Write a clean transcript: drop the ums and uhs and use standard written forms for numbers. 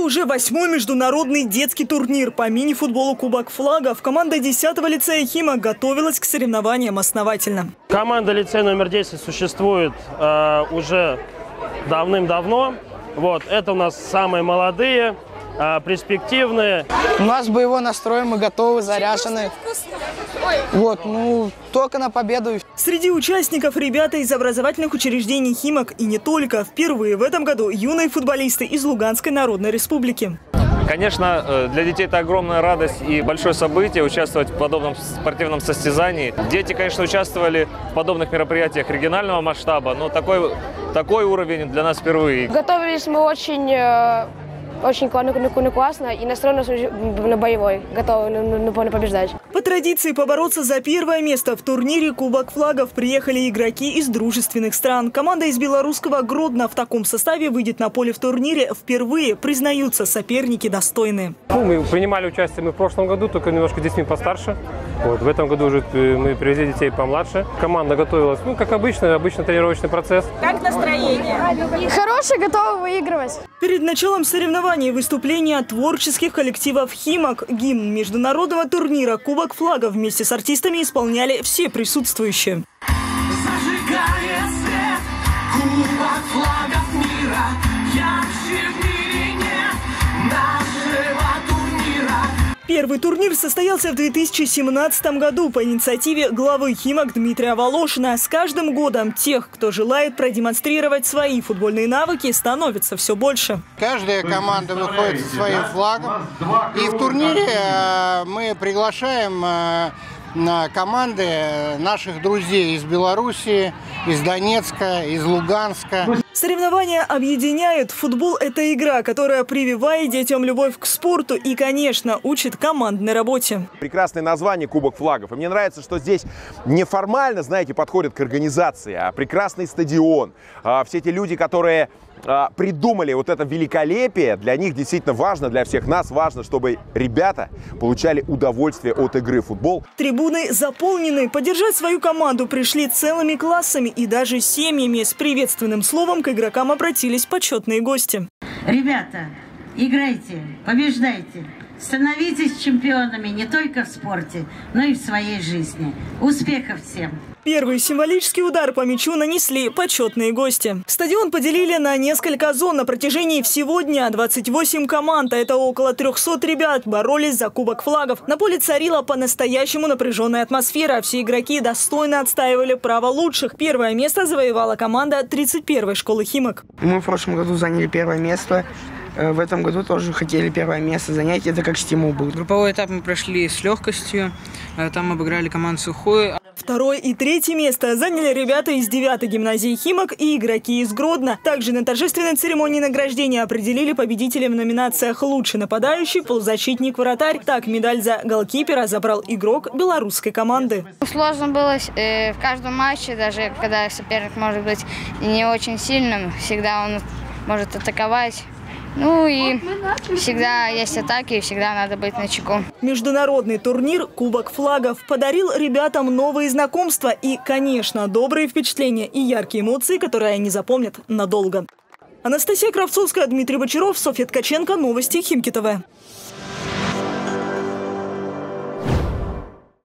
уже 8-й международный детский турнир по мини-футболу Кубок Флагов. Команда 10-го лицея «Химок» готовилась к соревнованиям основательно. Команда лицея номер 10 существует уже давным-давно. Это у нас самые молодые, перспективные. У нас боевой настрой, мы готовы, заряжены. Только на победу. Среди участников ребята из образовательных учреждений «Химок» и не только. Впервые в этом году юные футболисты из Луганской Народной Республики. Конечно, для детей это огромная радость и большое событие участвовать в подобном спортивном состязании. Дети, конечно, участвовали в подобных мероприятиях регионального масштаба, но такой уровень для нас впервые. Готовились мы очень классно и настроены на боевой, готовы побеждать. По традиции побороться за первое место в турнире Кубок Флагов приехали игроки из дружественных стран. Команда из белорусского Гродно в таком составе выйдет на поле в турнире впервые, признаются, соперники достойные. Мы принимали участие в прошлом году, только немножко детьми постарше. В этом году уже мы привезли детей помладше. Команда готовилась, как обычно тренировочный процесс. Как настроение? Хорошее, готовы выигрывать. Перед началом соревнований выступления творческих коллективов «Химок». Гимн международного турнира «Кубок Флагов» вместе с артистами исполняли все присутствующие. Зажигает свет, Кубок Флагов мира, ярче в мире нет нашего турнира. Первый турнир состоялся в 2017 году по инициативе главы «Химок» Дмитрия Волошина. С каждым годом тех, кто желает продемонстрировать свои футбольные навыки, становится все больше. Каждая команда выходит со своим флагом. И в турнире мы приглашаем на команды наших друзей из Белоруссии, из Донецка, из Луганска. Соревнования объединяют. Футбол – это игра, которая прививает детям любовь к спорту и, конечно, учит командной работе. Прекрасное название «Кубок Флагов». И мне нравится, что здесь неформально, подходят к организации, а прекрасный стадион. Все эти люди, которые придумали это великолепие, для них действительно важно, для всех нас важно, чтобы ребята получали удовольствие от игры в футбол. Трибуны заполнены. Поддержать свою команду пришли целыми классами и даже семьями. С приветственным словом к игрокам обратились почетные гости. Ребята, играйте, побеждайте. Становитесь чемпионами не только в спорте, но и в своей жизни. Успехов всем! Первый символический удар по мячу нанесли почетные гости. Стадион поделили на несколько зон. На протяжении всего дня 28 команд, а это около 300 ребят, боролись за Кубок Флагов. На поле царила по-настоящему напряженная атмосфера. Все игроки достойно отстаивали право лучших. Первое место завоевала команда 31-й школы «Химок». Мы в прошлом году заняли первое место. В этом году тоже хотели первое место занять. Это как стимул был. Групповой этап мы прошли с легкостью. Там обыграли команду «Сухой». Второе и третье место заняли ребята из 9-й гимназии «Химок» и игроки из Гродно. Также на торжественной церемонии награждения определили победителя в номинациях «Лучший нападающий», «Полузащитник», «Вратарь». Так, медаль за голкипера забрал игрок белорусской команды. Сложно было в каждом матче, даже когда соперник может быть не очень сильным, всегда он может атаковать. И всегда есть атаки, и всегда надо быть начеку. Международный турнир «Кубок Флагов» подарил ребятам новые знакомства и, конечно, добрые впечатления и яркие эмоции, которые они запомнят надолго. Анастасия Кравцовская, Дмитрий Бочаров, Софья Ткаченко. Новости Химки ТВ.